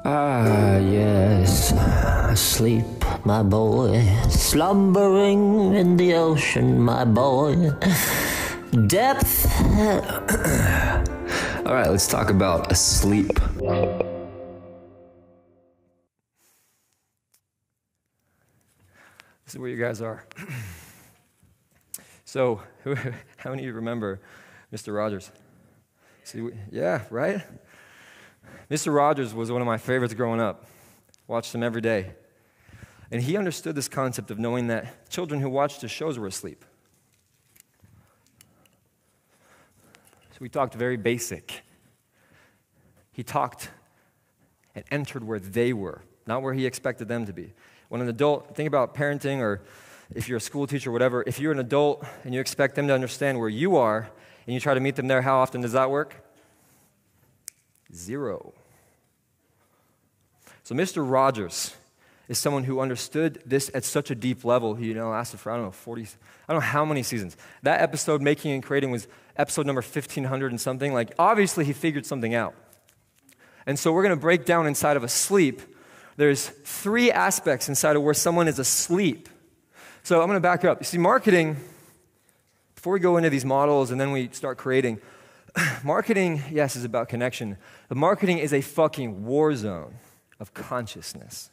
Ah, yes, asleep, my boy, slumbering in the ocean, my boy. Depth. All right, let's talk about asleep. This is where you guys are. So, how many of you remember Mr. Rogers? Yeah, right? Mr. Rogers was one of my favorites growing up. Watched him every day. And he understood this concept of knowing that children who watched his shows were asleep. So we talked very basic. He talked and entered where they were, not where he expected them to be. When an adult, think about parenting, or if you're a school teacher or whatever, if you're an adult and you expect them to understand where you are and you try to meet them there, how often does that work? 0. So Mr. Rogers is someone who understood this at such a deep level. He lasted for, 40, I don't know how many seasons. That episode, Making and Creating, was episode number 1500 and something. Like, obviously he figured something out. And so we're going to break down inside of asleep. There's 3 aspects inside of where someone is asleep. So I'm going to back up. You see, marketing, before we go into these models and then we start creating, marketing, yes, is about connection. But marketing is a fucking war zone of consciousness.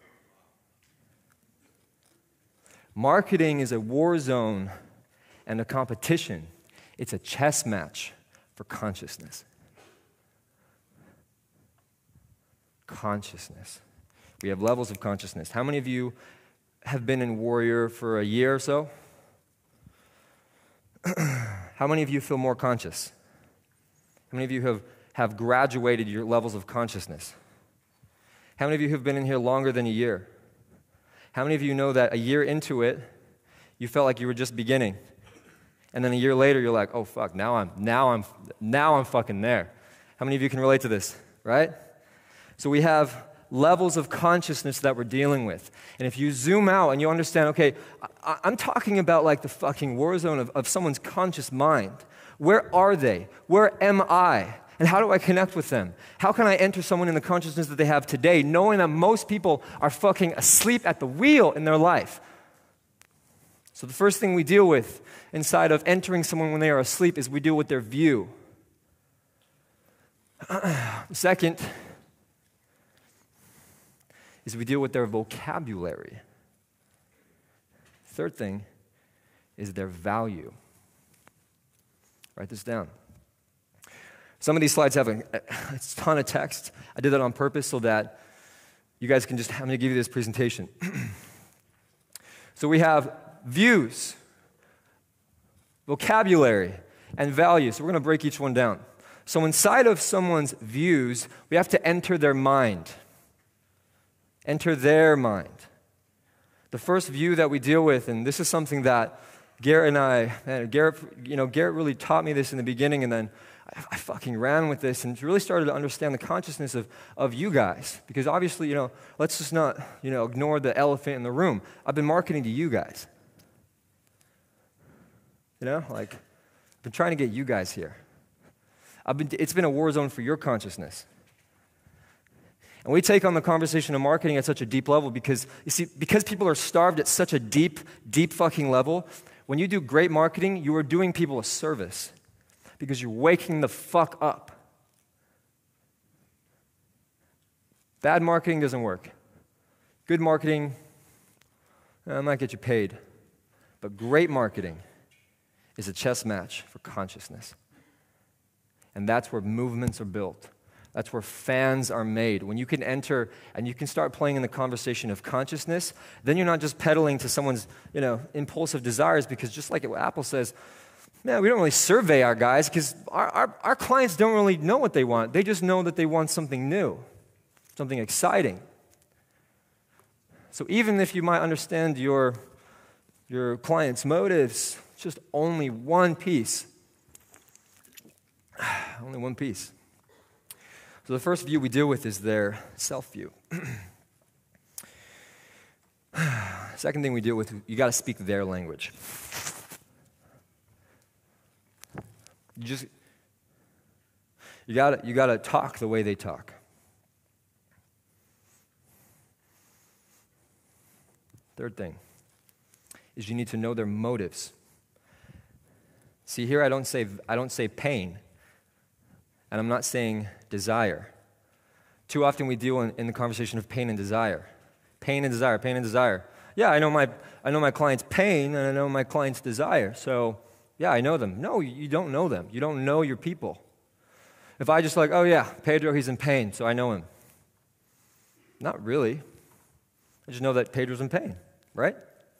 Marketing is a war zone and a competition. It's a chess match for consciousness. Consciousness. We have levels of consciousness. How many of you have been in Warrior for a year or so? How many of you feel more conscious? How many of you have graduated your levels of consciousness? How many of you have been in here longer than a year? How many of you know that a year into it, you felt like you were just beginning, and then a year later you're like, oh fuck, now I'm fucking there. How many of you can relate to this, right? So we have levels of consciousness that we're dealing with. And if you zoom out and you understand, okay, I'm talking about like the fucking war zone of someone's conscious mind. Where are they? Where am I? And how do I connect with them? How can I enter someone in the consciousness that they have today, knowing that most people are fucking asleep at the wheel in their life? So the first thing we deal with inside of entering someone when they are asleep is we deal with their view. Second is we deal with their vocabulary. Third thing is their value. Write this down. Some of these slides have a ton of text. I did that on purpose so that you guys can I'm going to give you this presentation. So we have views, vocabulary, and value. So we're going to break each one down. So inside of someone's views, we have to enter their mind. Enter their mind. The first view that we deal with, and this is something that Garrett really taught me this in the beginning, and then I fucking ran with this and really started to understand the consciousness of you guys. Because obviously, let's just not, ignore the elephant in the room. I've been marketing to you guys. I've been trying to get you guys here. It's been a war zone for your consciousness. And we take on the conversation of marketing at such a deep level because people are starved at such a deep, deep fucking level. When you do great marketing, you are doing people a service because you're waking the fuck up. Bad marketing doesn't work. Good marketing, might get you paid. But great marketing is a chess match for consciousness. And that's where movements are built. That's where fans are made. When you can enter and you can start playing in the conversation of consciousness, then you're not just peddling to someone's, impulsive desires, because just like what Apple says, man, we don't really survey our guys because our clients don't really know what they want. They just know that they want something new, something exciting. So even if you might understand your client's motives, it's just only one piece. Only one piece. So the first view we deal with is their self-view. Second thing we deal with, you got to speak their language. You got to talk the way they talk. Third thing is you need to know their motives. See, here I don't say pain, and I'm not saying desire. Too often we deal in the conversation of pain and desire. Pain and desire, pain and desire. Yeah, I know my client's pain, and I know my client's desire, so yeah, I know them. No, you don't know them. You don't know your people. If I just like, oh yeah, Pedro, he's in pain, so I know him. Not really. I just know that Pedro's in pain, right?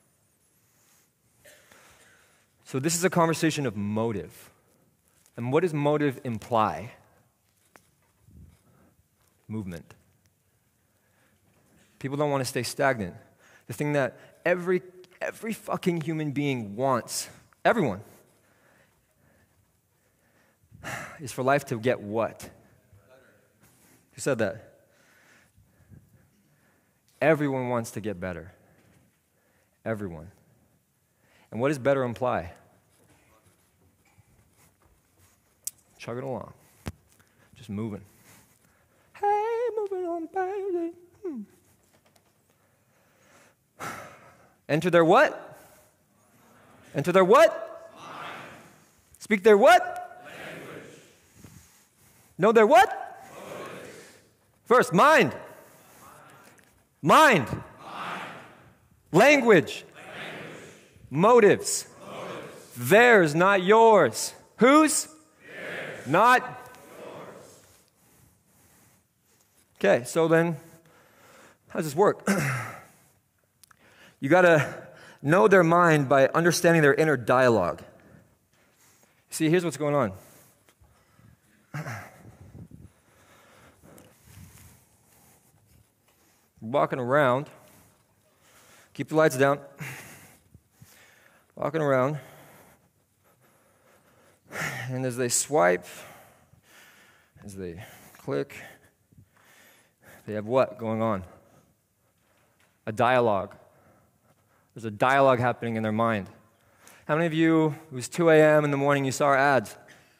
So this is a conversation of motive. And what does motive imply? Movement. People don't want to stay stagnant. The thing that every fucking human being wants, everyone, is for life to get what? Who said that? Everyone wants to get better. Everyone. And what does better imply? Chugging along. Just moving. Hey, moving on, baby. Enter their what? Enter their what? Mind. Speak their what? Language. Know their what? Motives. First, mind. Mind. Language. Motives. Theirs, not yours. Whose? Theirs. Not yours. Okay, so then, how does this work? You got to know their mind by understanding their inner dialogue. See, here's what's going on. Walking around. Keep the lights down. Walking around. And as they swipe, as they click, they have what going on? A dialogue. There's a dialogue happening in their mind. How many of you, it was 2 a.m. in the morning, you saw our ads?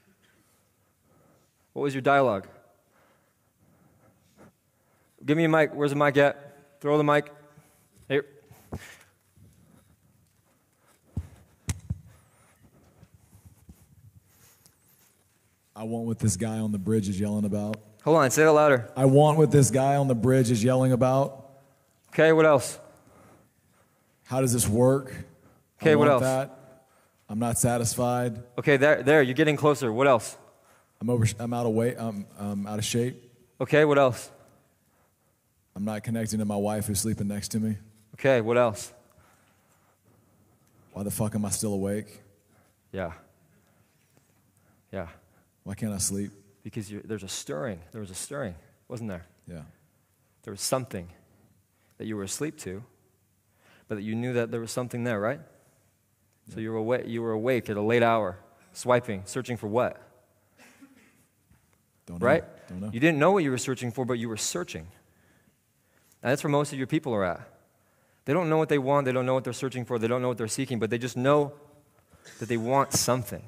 What was your dialogue? Give me a mic. Where's the mic at? Throw the mic. Here. I want what this guy on the bridge is yelling about. Hold on, say it louder. I want what this guy on the bridge is yelling about. Okay, what else? How does this work? Okay, what else? That. I'm not satisfied. Okay, there, you're getting closer. What else? I'm out of weight. I'm out of shape. Okay, what else? I'm not connecting to my wife who's sleeping next to me. Okay, what else? Why the fuck am I still awake? Yeah. Yeah. Why can't I sleep? Because there's a stirring. There was a stirring, wasn't there? Yeah. There was something that you were asleep to, but that you knew that there was something there, right? Yeah. So you were awake at a late hour, swiping, searching for what? Don't know. Right? Don't know. You didn't know what you were searching for, but you were searching. And that's where most of your people are at. They don't know what they want, they don't know what they're searching for, they don't know what they're seeking, but they just know that they want something.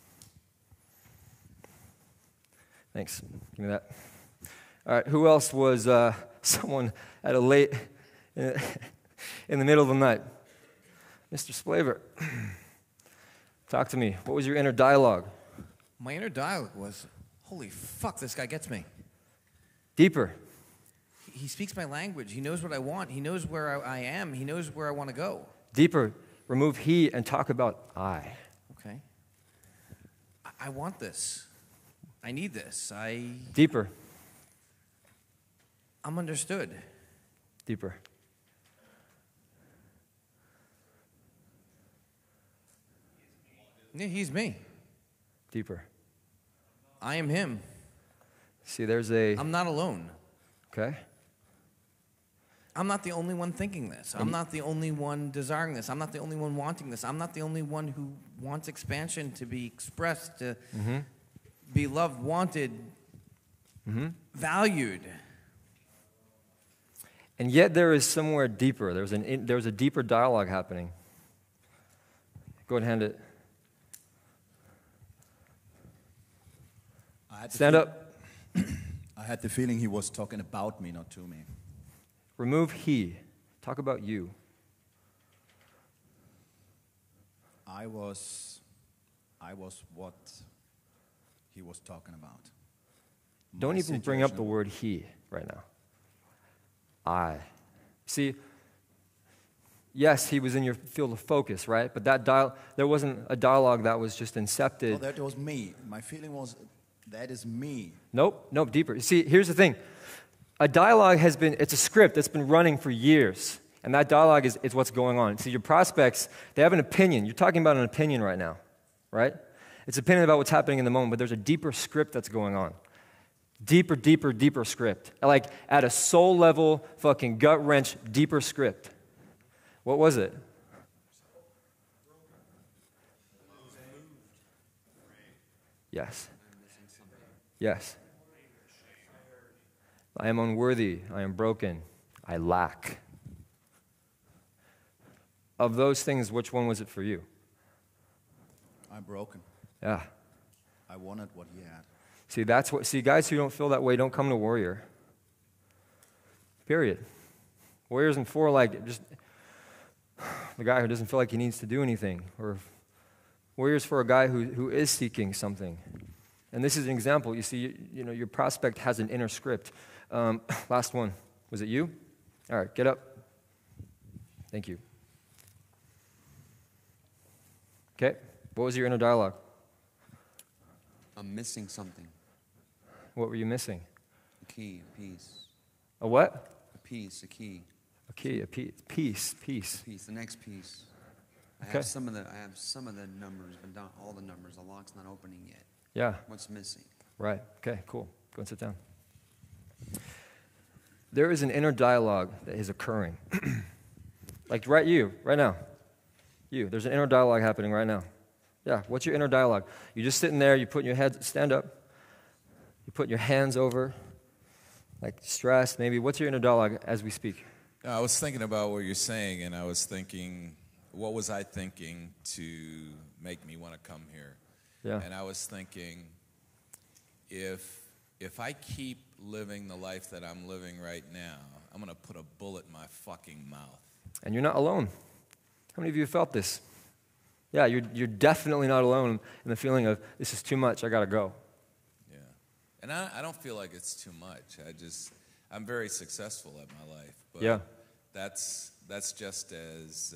Thanks. Give me that. All right, who else was someone at a late, in the middle of the night? Mr. Splaver, talk to me. What was your inner dialogue? My inner dialogue was, holy fuck, this guy gets me. Deeper. He speaks my language. He knows what I want. He knows where I am. He knows where I want to go. Deeper. Remove he and talk about I. Okay. I want this. I need this. Deeper. I'm understood. Deeper. Yeah, he's me. Deeper. I am him. See, I'm not alone. Okay. I'm not the only one thinking this. I'm not the only one desiring this. I'm not the only one wanting this. I'm not the only one who wants expansion to be expressed, to be loved, wanted, valued. And yet there is somewhere deeper. There's a deeper dialogue happening. Go ahead and hand it. Stand up. I had the feeling he was talking about me, not to me. Remove he. Talk about you. I was what he was talking about. Don't My even bring up the situation- word he right now. I. See, yes, he was in your field of focus, right? But there wasn't a dialogue that was just incepted. Oh, that was me. My feeling was, that is me. Nope, deeper. See, here's the thing. A dialogue it's a script that's been running for years. And that dialogue is what's going on. See, your prospects, they have an opinion. You're talking about an opinion right now, right? It's an opinion about what's happening in the moment, but there's a deeper script that's going on. Deeper script. Like at a soul level, fucking gut wrench, deeper script. What was it? Yes. Yes. I am unworthy. I am broken. I lack. Of those things, which one was it for you? I'm broken. Yeah. I wanted what he had. See, guys who don't feel that way don't come to Warrior. Period. Warrior isn't for like just the guy who doesn't feel like he needs to do anything. Or Warrior's for a guy who is seeking something. And this is an example. You see, your prospect has an inner script. Last one. Was it you? All right, get up. Thank you. Okay, what was your inner dialogue? I'm missing something. What were you missing? A key, a piece. A what? A piece, a key. A key, a piece. Piece, the next piece. I Okay. have some of the numbers, but not all the numbers. The lock's not opening yet. Yeah, What's missing? right. Okay, cool. Go and sit down. There is an inner dialogue that is occurring. Like right now. There's an inner dialogue happening right now. Yeah, what's your inner dialogue? You're just sitting there, you're putting your head, stand up. You're putting your hands over, like stressed maybe. What's your inner dialogue as we speak? I was thinking about what you're saying, and I was thinking, what was I thinking to make me want to come here? Yeah. And I was thinking, if I keep living the life that I'm living right now, I'm going to put a bullet in my fucking mouth. And you're not alone. How many of you have felt this? Yeah, you're definitely not alone in the feeling of, this is too much, I got to go. Yeah. And I don't feel like it's too much. I'm very successful at my life. But Yeah. That's just as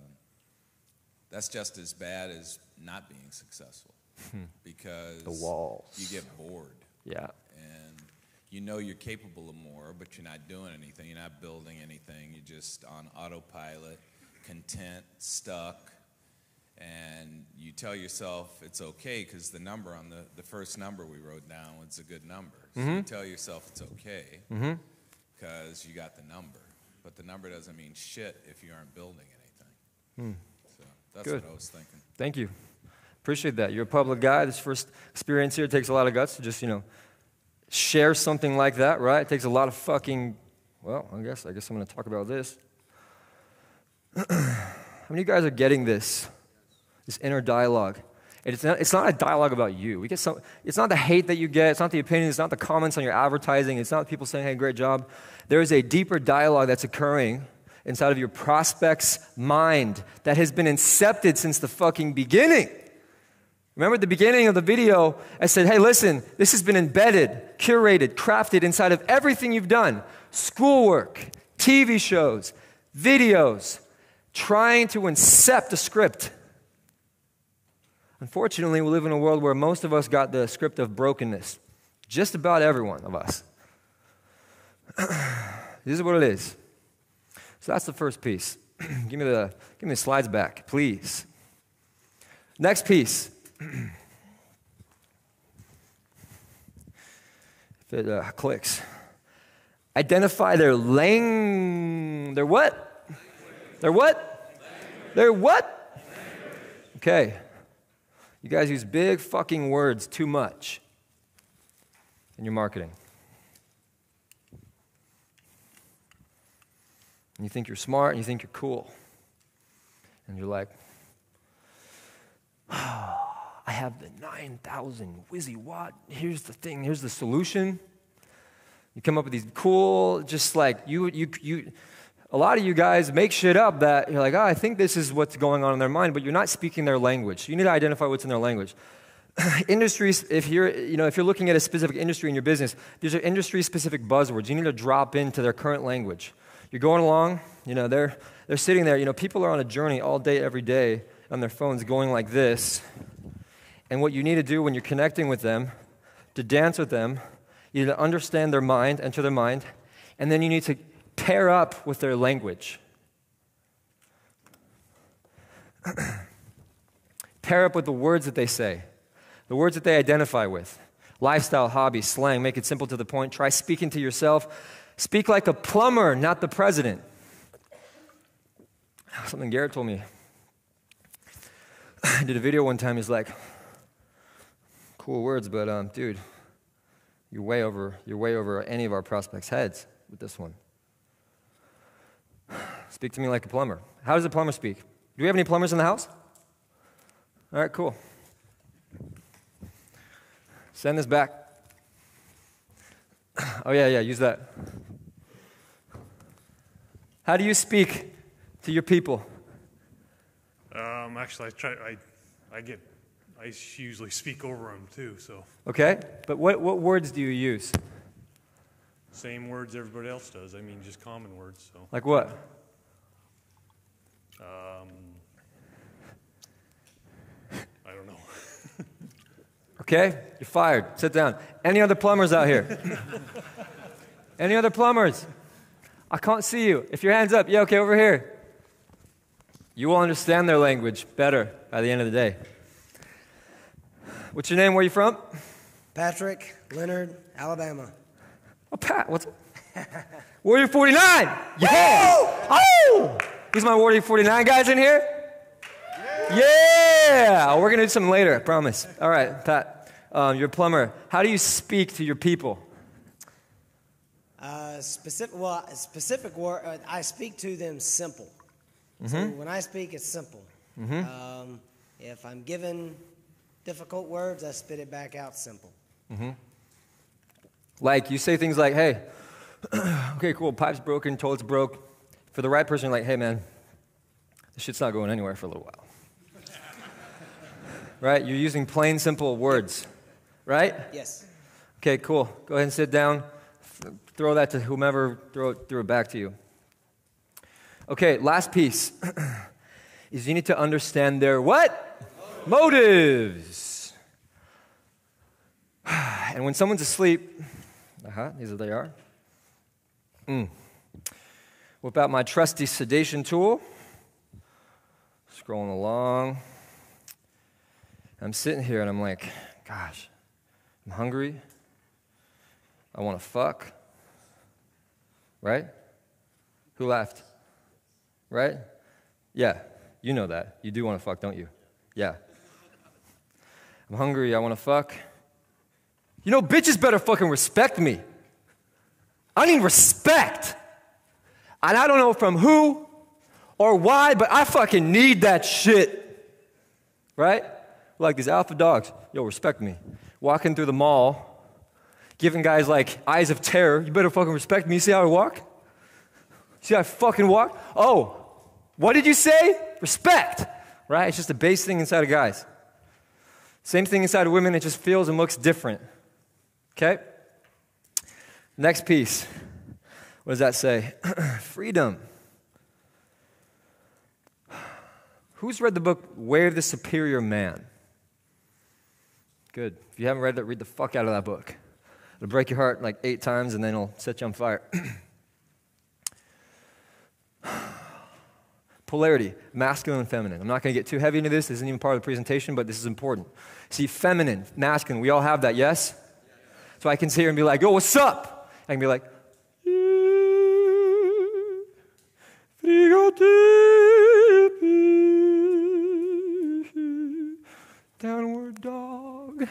bad as not being successful. Because The walls. you get bored. Yeah. And you know you're capable of more, but you're not doing anything. You're not building anything. You're just on autopilot, content, stuck. And you tell yourself it's okay because the number on the first number we wrote down was a good number. So you tell yourself it's okay because you got the number. But the number doesn't mean shit if you aren't building anything. So that's Good. what I was thinking. Thank you. Appreciate that. You're a public guy. This first experience here takes a lot of guts to just, share something like that, right? It takes a lot of fucking, I guess I'm going to talk about this. How many of you guys are getting this inner dialogue? And it's not a dialogue about you. It's not the hate that you get. It's not the opinions. It's not the comments on your advertising. It's not people saying, hey, great job. There is a deeper dialogue that's occurring inside of your prospect's mind that has been incepted since the fucking beginning. Remember at the beginning of the video, I said, hey, listen, this has been embedded, curated, crafted inside of everything you've done. Schoolwork, TV shows, videos, trying to incept a script. Unfortunately, we live in a world where most of us got the script of brokenness. Just about every one of us. This is what it is. So that's the first piece. Give me the slides back, please. Next piece. If it clicks. Identify their Their what? Their what? Their what? Okay. You guys use big fucking words too much in your marketing. And you think you're smart and you think you're cool. And you're like, I have the 9,000 whizzy watt. Here's the thing. Here's the solution. You come up with these cool, just like you. A lot of you guys make shit up that you're like, oh, I think this is what's going on in their mind, but you're not speaking their language. You need to identify what's in their language. Industries, if you're looking at a specific industry in your business, these are industry-specific buzzwords. You need to drop into their current language. You're going along, they're sitting there. People are on a journey all day, every day on their phones going like this. And what you need to do when you're connecting with them, to dance with them, you need to understand their mind, enter their mind, and then you need to pair up with their language. Pair up with the words that they say, the words that they identify with. Lifestyle, hobby, slang, make it simple to the point. Try speaking to yourself. Speak like a plumber, not the president. Something Garrett told me. I did a video one time. He's like, cool words, but dude, you're way over any of our prospects' heads with this one. Speak to me like a plumber. How does a plumber speak? Do we have any plumbers in the house? All right, cool. Send this back. Oh, yeah, use that. How do you speak to your people? Actually, I usually speak over them too, so. Okay, but what words do you use? Same words everybody else does. I mean, just common words, so. Like what? I don't know. Okay, you're fired. Sit down. Any other plumbers out here? Any other plumbers? I can't see you. If your hand's up, yeah, okay, over here. You will understand their language better by the end of the day. What's your name? Where are you from? Patrick Leonard, Alabama. Oh, Pat, what's up? Warrior 49! Yeah! Oh! Who's my Warrior 49 guys in here? Yeah! We're going to do something later, I promise. All right, Pat, you're a plumber. How do you speak to your people? Specific word, I speak to them simple. So when I speak, it's simple. If I'm given difficult words, I spit it back out simple. Like, you say things like, hey, okay, cool, pipe's broken, toilet's broke. For the right person, you're like, hey, man, this shit's not going anywhere for a little while. Right? You're using plain, simple words, right? Yes. Okay, cool. Go ahead and sit down. Throw that to whomever, throw it back to you. Okay, last piece is you need to understand their what? Motives. And when someone's asleep, these are they are. Whip out my trusty sedation tool. Scrolling along. I'm sitting here and I'm like, gosh, I'm hungry. I want to fuck. Right? Who laughed? Right? Yeah, you know that. You do want to fuck, don't you? Yeah. I'm hungry, I want to fuck. Bitches better fucking respect me. I need respect. And I don't know from who or why, but I fucking need that shit. Right? Like these alpha dogs. Yo, respect me. Walking through the mall, giving guys like eyes of terror. You better fucking respect me. You see how I walk? See how I fucking walk? Oh, what did you say? Respect. Right? It's just a base thing inside of guys. Same thing inside of women. It just feels and looks different. Okay? Next piece. What does that say? Freedom. Who's read the book Way of the Superior Man? Good. If you haven't read it, read the fuck out of that book. It'll break your heart like 8 times and then it'll set you on fire. Polarity, masculine and feminine. I'm not going to get too heavy into this. This isn't even part of the presentation, but this is important. See, feminine, masculine, we all have that, yes? So I can sit here and be like, yo, what's up? I can be like, downward dog.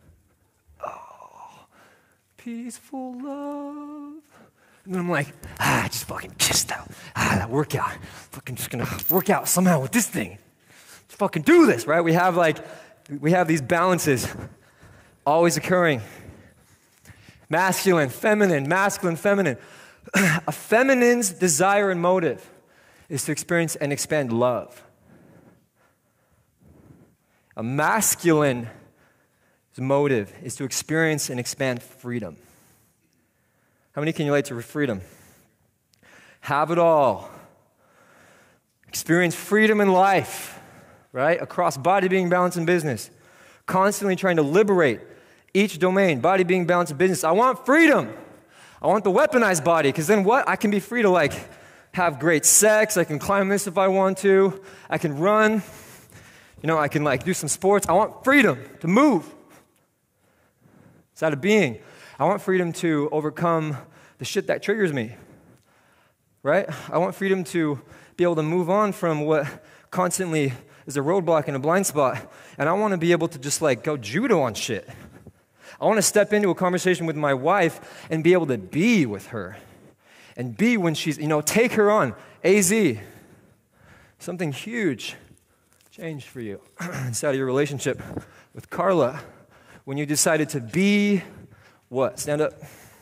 Oh, peaceful love. And then I'm like, just fucking kiss that. That workout. Fucking just gonna work out somehow with this thing. Let's fucking do this, right? We have these balances always occurring. Masculine, feminine, masculine, feminine. A feminine's desire and motive is to experience and expand love. A masculine's motive is to experience and expand freedom. How many can relate to freedom? Have it all. Experience freedom in life, right? Across body, being, balance, and business. Constantly trying to liberate each domain, body, being, balance, and business. I want freedom. I want the weaponized body, because then what? I can be free to like have great sex. I can climb this if I want to. I can run. You know, I can like do some sports. I want freedom to move. It's out of being. I want freedom to overcome the shit that triggers me, right? I want freedom to be able to move on from what constantly is a roadblock and a blind spot. And I want to be able to just like go judo on shit. I want to step into a conversation with my wife and be able to be with her. And be when she's, take her on. AZ. Something huge changed for you inside of your relationship with Carla when you decided to be what? Stand up.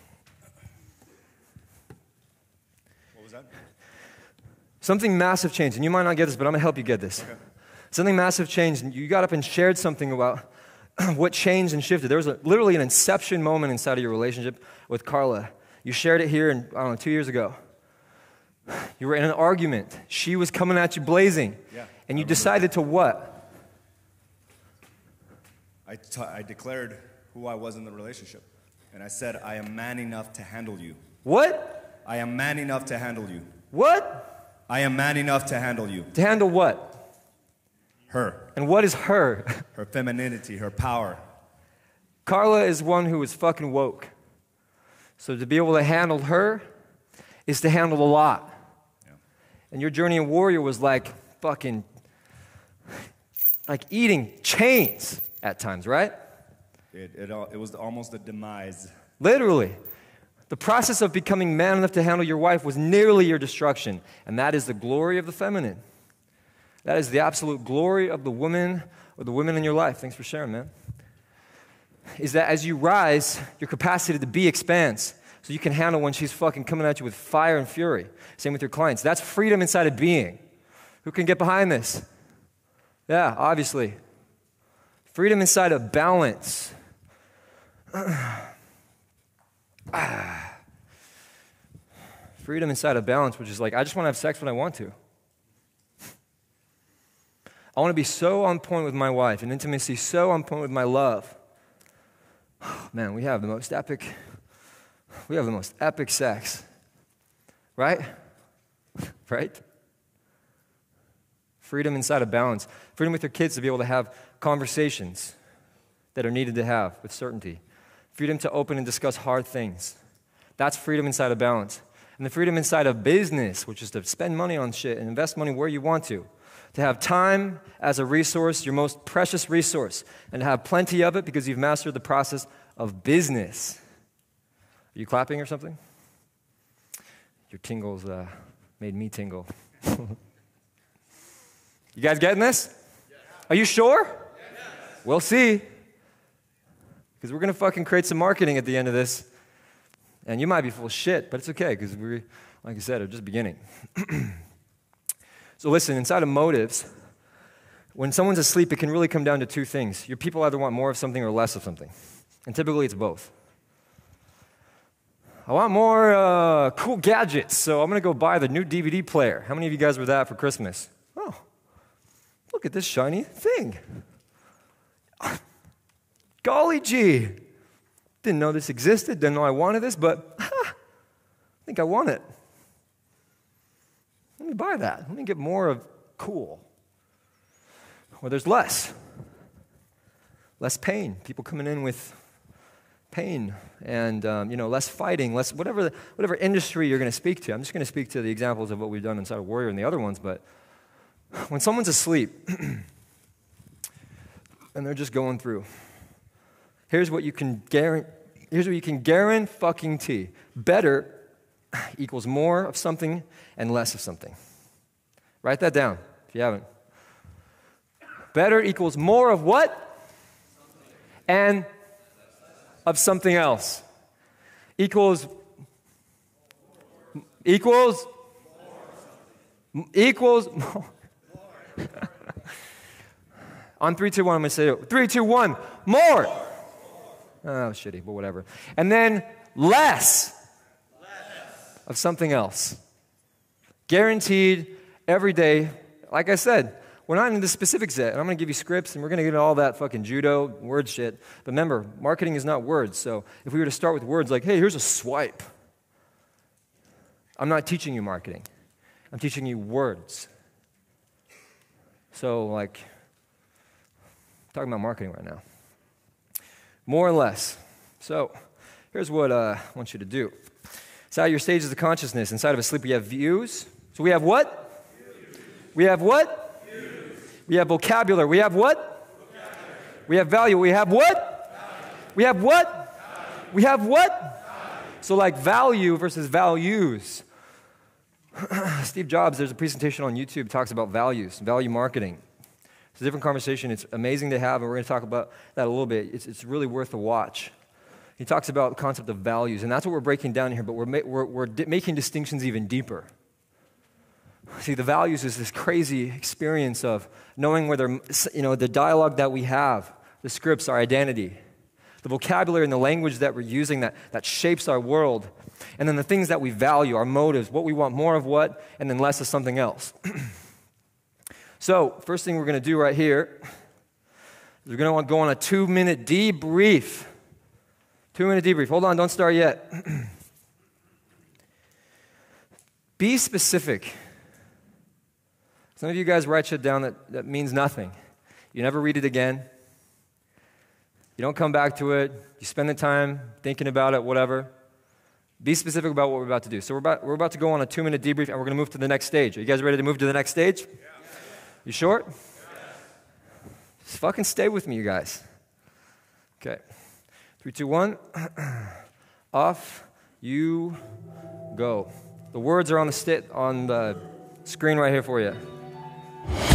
What was that? Something massive changed, and you might not get this, but I'm going to help you get this. Okay. Something massive changed, and you got up and shared something about what changed and shifted. There was literally an inception moment inside of your relationship with Carla. You shared it here, 2 years ago. You were in an argument. She was coming at you blazing. Yeah, and you decided to what? I declared who I was in the relationship. And I said, I am man enough to handle you. What? I am man enough to handle you. What? I am man enough to handle you. To handle what? Her. And what is her? Her femininity, her power. Carla is one who is fucking woke. So to be able to handle her is to handle a lot. Yeah. And your journey in Warrior was like fucking, like eating chains at times, right? It was almost a demise. Literally. The process of becoming man enough to handle your wife was nearly your destruction. And that is the glory of the feminine. That is the absolute glory of the woman or the women in your life. Thanks for sharing, man. Is that as you rise, your capacity to be expands. So you can handle when she's fucking coming at you with fire and fury. Same with your clients. That's freedom inside of being. Who can get behind this? Yeah, obviously. Freedom inside of balance. Freedom inside of balance, which is like, I just want to have sex when I want to. I want to be so on point with my wife, and intimacy so on point with my love. Man, we have the most epic sex. Right? Right? Freedom inside of balance. Freedom with your kids to be able to have conversations that are needed to have with certainty. Freedom to open and discuss hard things. That's freedom inside of balance. And the freedom inside of business, which is to spend money on shit and invest money where you want to have time as a resource, your most precious resource, and to have plenty of it because you've mastered the process of business. Are you clapping or something? Your tingles made me tingle. You guys getting this? Yes. Are you sure? Yes. We'll see. Because we're going to fucking create some marketing at the end of this. And you might be full of shit, but it's okay because we, like I said, are just beginning. So listen, inside of motives, when someone's asleep, it can really come down to two things. Your people either want more of something or less of something. And typically it's both. I want more cool gadgets, so I'm going to go buy the new DVD player. How many of you guys were that for Christmas? Oh, look at this shiny thing. Golly gee. Didn't know this existed, didn't know I wanted this, but I think I want it. Let me buy that. Let me get more of cool. Or there's less pain. People coming in with pain and less fighting, less whatever industry you're going to speak to. I'm just going to speak to the examples of what we've done inside of Warrior and the other ones. But when someone's asleep and they're just going through, here's what you can guarantee. Better equals more of something and less of something. Write that down if you haven't. Better equals more of what? And of something else. Equals Equals? Equals? On 3, 2, 1, I'm going to say it. 3, 2, 1, more. Oh, shitty, but whatever. And then less of something else. Guaranteed every day. Like I said, we're not into the specifics yet. And I'm going to give you scripts, and we're going to get into all that fucking judo word shit. But remember, marketing is not words. So if we were to start with words like, hey, here's a swipe. I'm not teaching you marketing. I'm teaching you words. So, like, I'm talking about marketing right now. More or less. So, here's what I want you to do. Inside your stages of consciousness, inside of a sleep, we have views. So we have what? Views. We have what? Views. We have vocabulary. We have what? Vocabulary. We have value. We have what? Value. We have what? Value. We have what? Value. So like value versus values. Steve Jobs, there's a presentation on YouTube that talks about values, value marketing. It's a different conversation. It's amazing to have, and we're going to talk about that a little bit. It's really worth a watch. He talks about the concept of values, and that's what we're breaking down here, but we're making distinctions even deeper. See, the values is this crazy experience of knowing whether, the dialogue that we have, the scripts, our identity, the vocabulary and the language that we're using that shapes our world, and then the things that we value, our motives, what we want more of what, and then less of something else. So, first thing we're going to do right here is we're going to want to go on a 2-minute debrief. 2-minute debrief. Hold on, don't start yet. Be specific. Some of you guys write shit down that means nothing. You never read it again. You don't come back to it. You spend the time thinking about it, whatever. Be specific about what we're about to do. So we're about to go on a 2-minute debrief, and we're going to move to the next stage. Are you guys ready to move to the next stage? Yeah. You sure? Yeah. Just fucking stay with me, you guys. Okay. 3, 2, 1. Off you go. The words are on the screen right here for you.